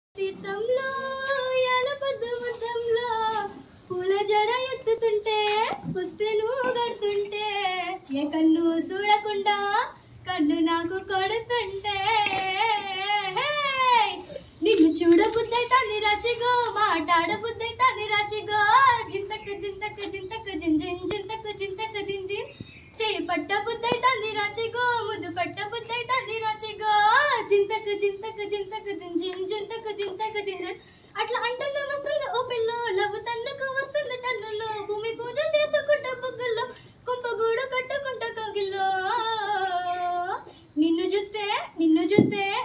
తీర్థంలో యాలపద్దు ముద్దంలో పూల జడ ఎత్తుతుంటే పుస్తెను గడుతుంటే ఏ కన్ను చూడకుండా కన్ను నాకు కొడుతుంటే నిన్ను చూడ బుద్ధైతాంది రాచిగో మాట్లాడ బుద్ధైతాంది రాచిగో జింతకు జింతకు జింతకు జింజిన్ జింతకు జింతకు జింజిన్ చేయి పట్ట బుద్ధైతాంది రాచిగో ముద్దు పట్ట బుద్ధైతాంది రాచిగో జింతకు జింతకు జింతకు జింజిన్ జింతకు జింతకు జింజిన్ అట్లా అంటున్నా వస్తుంది ఓ పిల్లో లవ్ తన్నుకు వస్తుంది టన్నులో భూమి పూజ చేసుకుంటా బుగ్గుల్లో కుంపగూడు కట్టుకుంటా కగిల్లో నిన్ను జుత్తే